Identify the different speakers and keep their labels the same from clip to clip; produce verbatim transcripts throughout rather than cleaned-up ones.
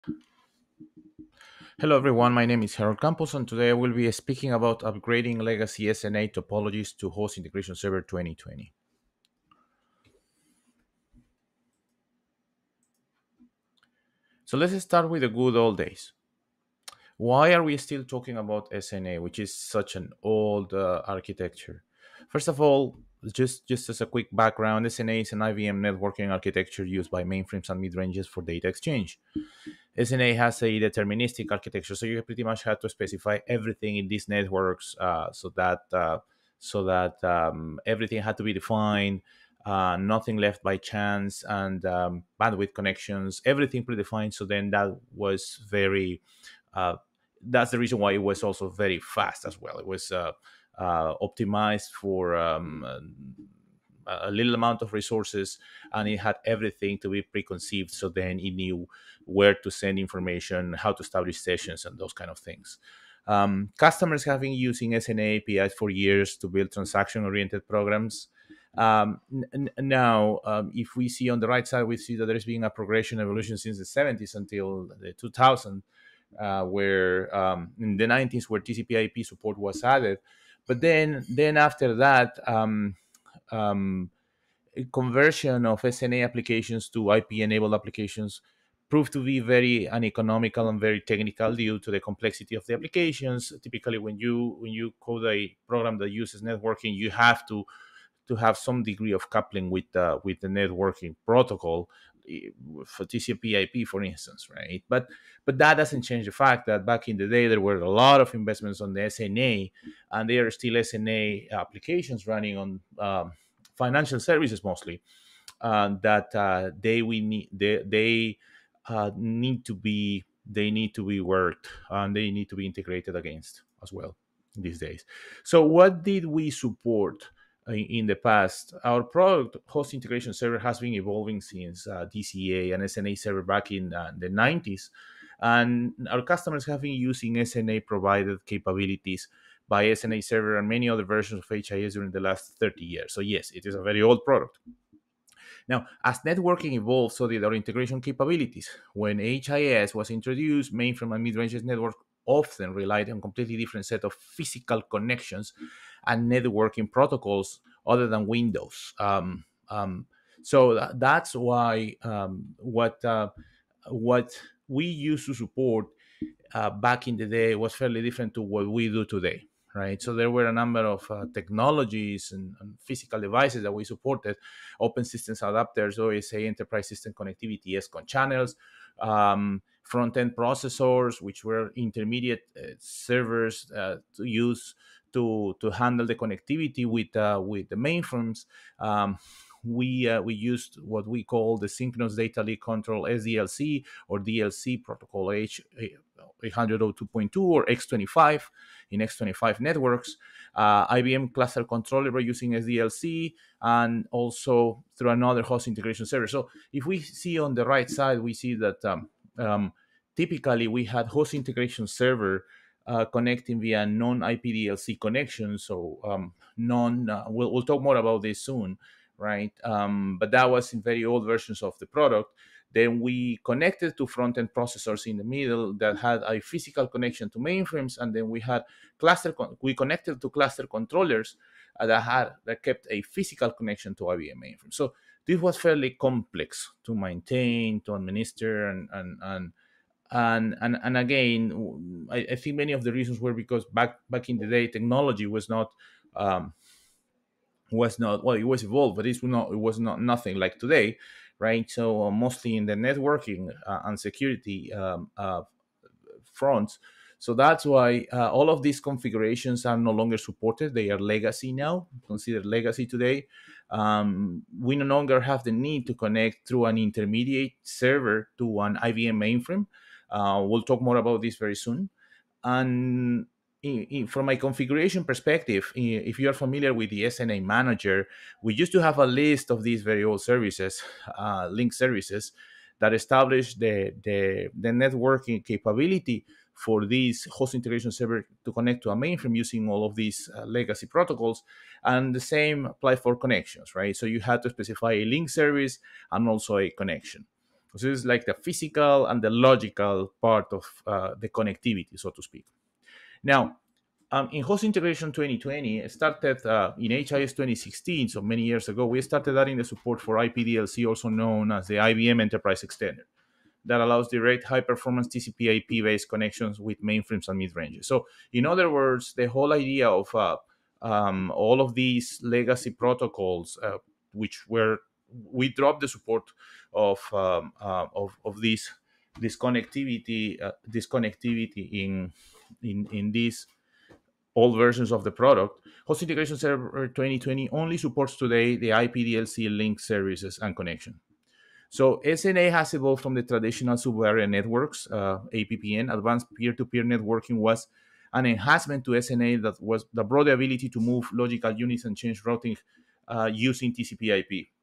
Speaker 1: Hello everyone, my name is Harold Campos and today I will be speaking about upgrading legacy S N A topologies to Host Integration Server twenty twenty. So let's start with the good old days. Why are we still talking about S N A, which is such an old uh, architecture? First of all, just, just as a quick background, S N A is an I B M networking architecture used by mainframes and mid-ranges for data exchange. S N A has a deterministic architecture, so you pretty much have to specify everything in these networks uh, so that uh, so that um, everything had to be defined, uh, nothing left by chance, and um, bandwidth connections, everything predefined. So then that was very. Uh, that's the reason why it was also very fast as well. It was uh, uh, optimized for um, a little amount of resources, and it had everything to be preconceived. So then it knew where to send information, how to establish sessions, and those kind of things. Um, customers have been using S N A A P Is for years to build transaction-oriented programs. Um, n- now, um, if we see on the right side, we see that there's been a progression evolution since the seventies until the two thousand, uh, where um, in the nineties, where T C P/I P support was added. But then, then after that, um, um, conversion of S N A applications to I P-enabled applications proved to be very uneconomical and very technical due to the complexity of the applications. Typically, when you when you code a program that uses networking, you have to to have some degree of coupling with uh, with the networking protocol eh, for T C P/I P, for instance, right? But but that doesn't change the fact that back in the day there were a lot of investments on the S N A, and there are still S N A applications running on um, financial services mostly, uh, that uh, they we need they they uh, need to be they need to be worked and they need to be integrated against as well these days. So what did we support in, in the past? Our product host integration server has been evolving since uh, D C A and S N A server back in uh, the nineties, and our customers have been using S N A provided capabilities by S N A server and many other versions of H I S during the last thirty years. So yes, it is a very old product. Now, as networking evolved, so did our integration capabilities. When H I S was introduced, mainframe and mid-range network often relied on a completely different set of physical connections and networking protocols other than Windows. Um, um, so tha- that's why um, what uh, what we used to support uh, back in the day was fairly different to what we do today, right? So there were a number of uh, technologies and, and physical devices that we supported: open systems adapters, O S A enterprise system connectivity, S C O N channels, um, front-end processors, which were intermediate uh, servers uh, to use to to handle the connectivity with uh, with the mainframes. Um, we uh, we used what we call the synchronous data link control S D L C or D L C protocol H eight hundred two point two or X twenty-five in X twenty-five networks. Uh, I B M cluster controller using S D L C and also through another host integration server. So if we see on the right side, we see that um, um, typically we had host integration server uh, connecting via non-I P D L C connections. So um, non, uh, we'll, we'll talk more about this soon, right? Um, but that was in very old versions of the product. Then we connected to front-end processors in the middle that had a physical connection to mainframes, and then we had cluster. Con- we connected to cluster controllers uh, that had that kept a physical connection to I B M mainframe. So this was fairly complex to maintain, to administer, and and and and and, and again, I, I think many of the reasons were because back back in the day, technology was not. Um, was not well, it was evolved, but it's not it was not nothing like today, right? So uh, mostly in the networking uh, and security um, uh, fronts. So that's why uh, all of these configurations are no longer supported. They are legacy now, considered legacy today. Um, we no longer have the need to connect through an intermediate server to an I B M mainframe. Uh, we'll talk more about this very soon. And in, in, from my configuration perspective, if you are familiar with the S N A manager, we used to have a list of these very old services, uh, link services, that establish the, the, the networking capability for this host integration server to connect to a mainframe using all of these uh, legacy protocols. And the same applied for connections, right? So you had to specify a link service and also a connection. So this is like the physical and the logical part of uh, the connectivity, so to speak. Now, um, in Host Integration twenty twenty, it started uh, in H I S twenty sixteen, so many years ago, we started adding the support for I P D L C, also known as the I B M Enterprise Extender, that allows direct high-performance T C P I P-based connections with mainframes and mid-ranges. So, in other words, the whole idea of uh, um, all of these legacy protocols, uh, which were we dropped the support of um, uh, of, of this this connectivity uh, this connectivity in in in these old versions of the product. Host Integration Server twenty twenty only supports today the I P D L C link services and connection. So S N A has evolved from the traditional sub-area networks, uh, A P P N. Advanced peer-to-peer networking was an enhancement to S N A that was that brought the ability to move logical units and change routing uh, using T C P I P.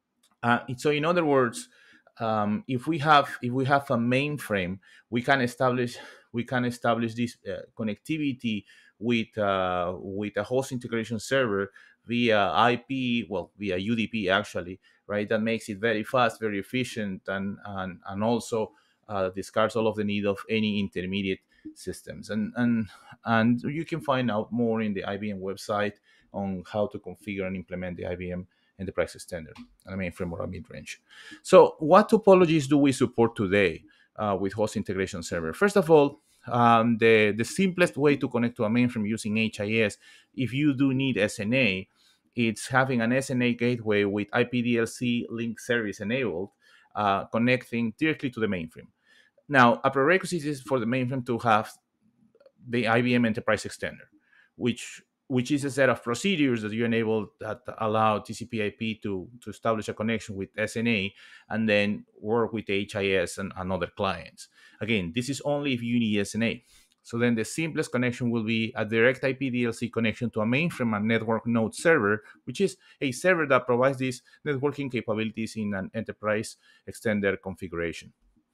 Speaker 1: Uh, so in other words, um, if we have if we have a mainframe, we can establish we can establish this uh, connectivity with uh, with a host integration server via I P, well, via U D P actually, right? That makes it very fast, very efficient, and and and also uh, discards all of the need of any intermediate systems. And and and you can find out more in the I B M website on how to configure and implement the I B M Enterprise Extender and a mainframe or a mid-range. So what topologies do we support today uh, with host integration server? First of all, um, the, the simplest way to connect to a mainframe using H I S, if you do need S N A, it's having an S N A gateway with I P D L C link service enabled, uh, connecting directly to the mainframe. Now, a prerequisite is for the mainframe to have the I B M Enterprise Extender, which which is a set of procedures that you enable that allow T C P I P to, to establish a connection with S N A and then work with H I S and, and other clients. Again, this is only if you need S N A. So then the simplest connection will be a direct I P D L C connection to a mainframe and network node server, which is a server that provides these networking capabilities in an enterprise extender configuration.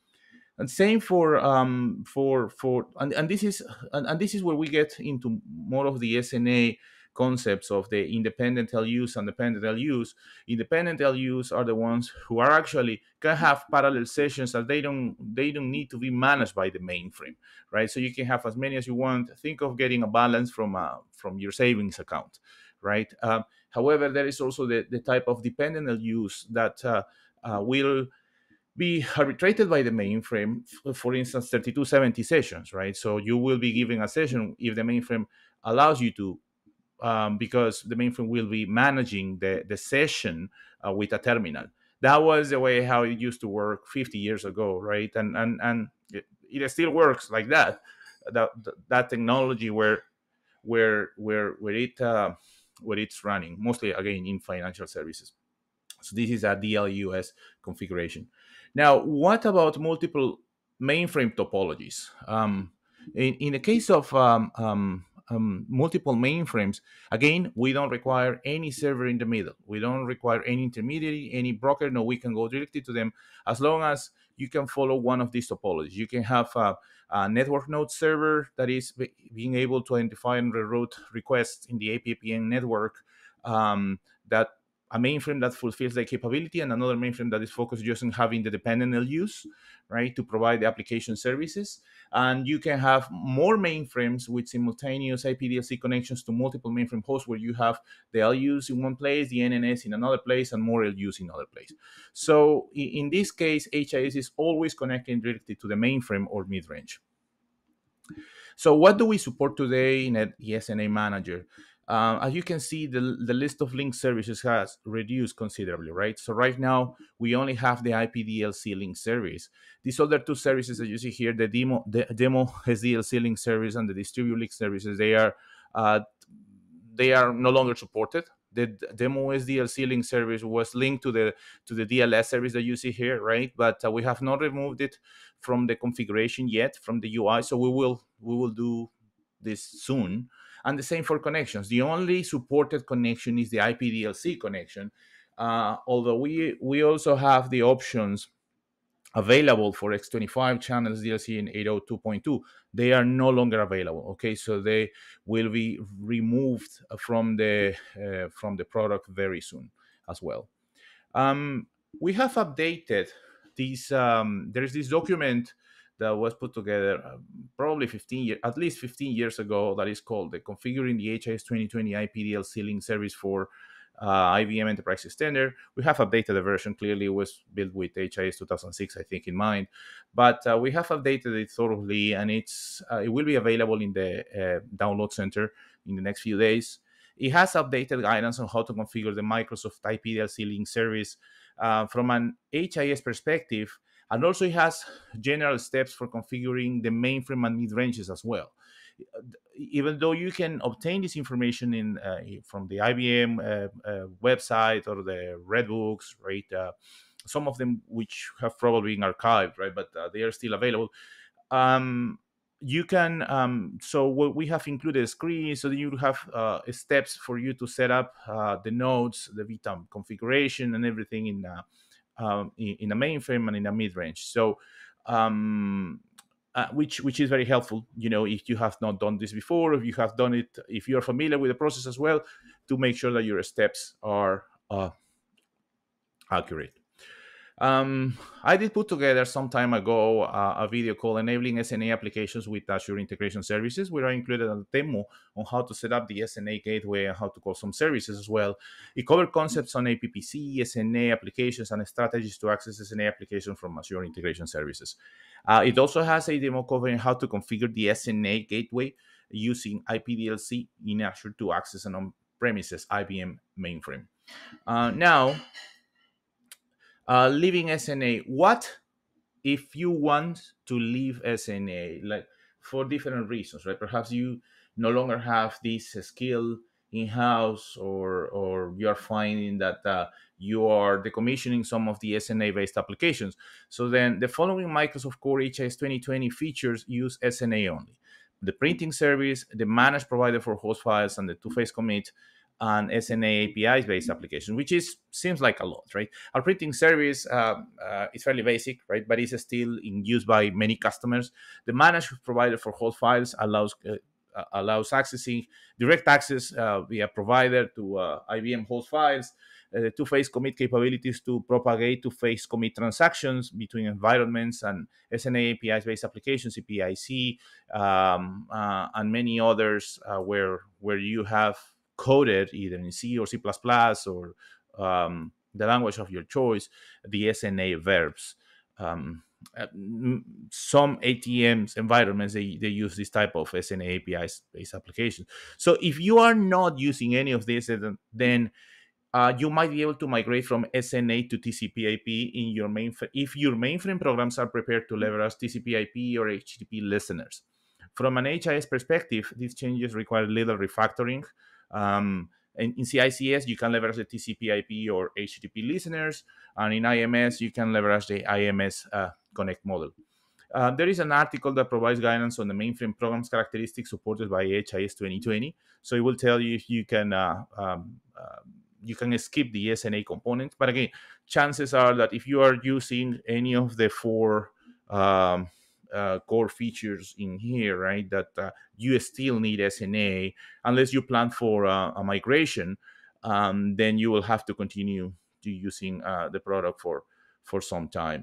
Speaker 1: And same for um for for and, and this is and, and this is where we get into more of the S N A concepts of the independent L Us and dependent L Us. Independent L Us are the ones who are actually can have parallel sessions that they don't they don't need to be managed by the mainframe, right? So you can have as many as you want. Think of getting a balance from uh, from your savings account, right? Um, however, there is also the, the type of dependent L Us that uh, uh, will be arbitrated by the mainframe, for instance, thirty-two seventy sessions, right? So you will be giving a session if the mainframe allows you to, um, because the mainframe will be managing the, the session uh, with a terminal. That was the way how it used to work fifty years ago, right? And and and it, it still works like that. That that technology where where where where it uh, where it's running mostly again in financial services. So this is a D L U S configuration. Now, what about multiple mainframe topologies? Um, in, in the case of um, um, um, multiple mainframes, again, we don't require any server in the middle. We don't require any intermediary, any broker. No, we can go directly to them as long as you can follow one of these topologies. You can have a, a network node server that is be, being able to identify and reroute requests in the A P P N network um, that a mainframe that fulfills the capability and another mainframe that is focused just on having the dependent L Us, right, to provide the application services. And you can have more mainframes with simultaneous I P D L C connections to multiple mainframe hosts where you have the L Us in one place, the N N S in another place, and more L Us in another place. So in this case, H I S is always connecting directly to the mainframe or mid-range. So what do we support today in the S N A Manager? Uh, as you can see, the, the list of link services has reduced considerably, right? So right now, we only have the I P D L C link service. These other two services that you see here, the demo, the demo S D L C link service and the distribute link services, they are uh, they are no longer supported. The demo S D L C link service was linked to the to the D L S service that you see here, right? But uh, we have not removed it from the configuration yet from the U I, so we will we will do this soon. And the same for connections. The only supported connection is the I P D L C connection, uh, although we we also have the options available for X twenty-five channels D L C in eight oh two point two. They are no longer available. Okay, so they will be removed from the uh, from the product very soon as well. Um, we have updated this um, there is this document that was put together uh, probably fifteen years, at least fifteen years ago, that is called the Configuring the H I S twenty twenty I P D L C Link Service for uh, I B M Enterprise Extender. We have updated the version. Clearly, it was built with H I S two thousand six, I think, in mind, but uh, we have updated it thoroughly, and it's uh, it will be available in the uh, download center in the next few days. It has updated guidance on how to configure the Microsoft I P D L C Link service uh, from an H I S perspective, and also it has general steps for configuring the mainframe and mid-ranges as well. Even though you can obtain this information in uh, from the I B M uh, uh, website or the Red Books, right? Uh, some of them which have probably been archived, right? But uh, they are still available. Um, you can um, so what we have included a screen, so that you have uh, steps for you to set up uh, the nodes, the V TAM configuration, and everything in uh, um, in, in a mainframe and in a mid-range. So um, uh, which which is very helpful, you know, if you have not done this before, if you have done it, if you are familiar with the process as well, to make sure that your steps are uh, accurate. Um, I did put together some time ago uh, a video called Enabling S N A Applications with Azure Integration Services, where I included a demo on how to set up the S N A Gateway and how to call some services as well. It covered concepts on A P P C, S N A applications, and strategies to access S N A applications from Azure Integration Services. Uh, it also has a demo covering how to configure the S N A Gateway using I P D L C in Azure to access an on-premises I B M mainframe. Uh, now, uh, leaving S N A, what if you want to leave S N A, like for different reasons, right? Perhaps you no longer have this skill in house, or or you are finding that uh, you are decommissioning some of the S N A based applications. So then the following Microsoft Core H I S twenty twenty features use S N A only: the printing service, the managed provider for host files, and the two-phase commit, and S N A A P Is based application, which is seems like a lot, right? Our printing service uh, uh, is fairly basic, right? But it's still in use by many customers. The managed provider for host files allows uh, uh, allows accessing direct access uh, via provider to uh, I B M host files. Uh, the two-phase commit capabilities to propagate two-phase commit transactions between environments, and S N A A P Is based applications, C P I C, um, uh, and many others uh, where where you have coded either in C or C++ or um, the language of your choice, the S N A verbs. Um, uh, some A T Ms environments, they, they use this type of S N A A P Is based applications. So if you are not using any of this, then uh, you might be able to migrate from S N A to T C P I P in your mainframe if your mainframe programs are prepared to leverage T C P I P or H T T P listeners. From an H I S perspective, these changes require little refactoring. Um, in, in C I C S, you can leverage the T C P I P or H T T P listeners, and in I M S, you can leverage the I M S uh, Connect model. Uh, there is an article that provides guidance on the mainframe programs characteristics supported by H I S twenty twenty. So it will tell you if you can uh, um, uh, you can skip the S N A components. But again, chances are that if you are using any of the four um, uh, core features in here, right, that uh, you still need S N A unless you plan for uh, a migration, um, then you will have to continue to using uh, the product for for some time.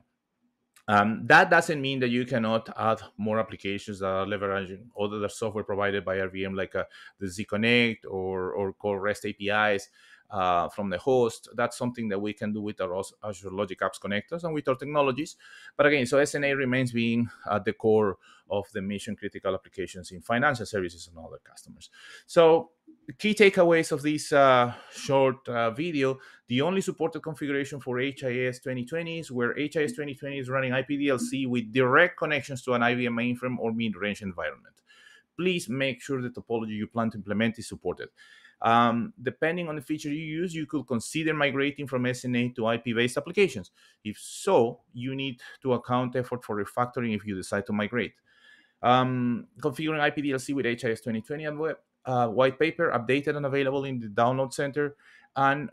Speaker 1: Um, that doesn't mean that you cannot add more applications that are leveraging other software provided by R V M, like uh, the Z Connect or, or core REST A P Is uh, from the host. That's something that we can do with our Azure Logic Apps connectors and with our technologies. But again, so S N A remains being at the core of the mission critical applications in financial services and other customers. So the key takeaways of this uh, short uh, video: the only supported configuration for H I S twenty twenty is where H I S twenty twenty is running I P D L C with direct connections to an I B M mainframe or mid-range environment. Please make sure the topology you plan to implement is supported. Um, depending on the feature you use, you could consider migrating from S N A to I P-based applications. If so, you need to account effort for refactoring if you decide to migrate. Um, configuring I P D L C with H I S twenty twenty and web uh, white paper, updated and available in the download center. And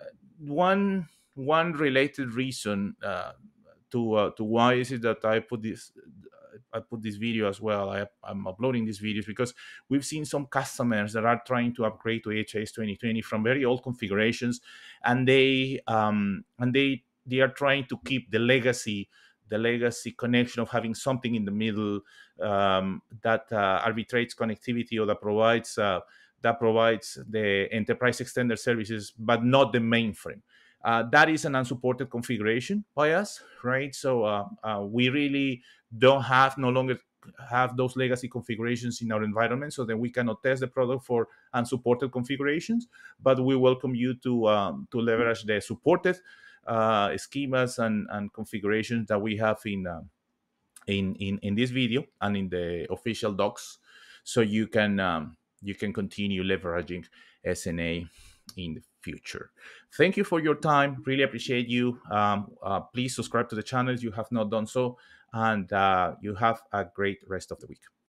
Speaker 1: one one related reason uh, to uh, to why is it that I put this I put this video as well. I, I'm uploading these videos because we've seen some customers that are trying to upgrade to H I S twenty twenty from very old configurations, and they um, and they they are trying to keep the legacy the legacy connection of having something in the middle, um, that uh, arbitrates connectivity, or that provides uh, that provides the enterprise extender services, but not the mainframe. Uh, that is an unsupported configuration by us, right? So uh, uh, we really don't have no longer have those legacy configurations in our environment, so then we cannot test the product for unsupported configurations. But we welcome you to um, to leverage the supported uh, schemas and, and configurations that we have in, uh, in in in this video and in the official docs, so you can um, you can continue leveraging S N A in the future. Thank you for your time. Really appreciate you. Um, uh, please subscribe to the channel if you have not done so, and uh, you have a great rest of the week.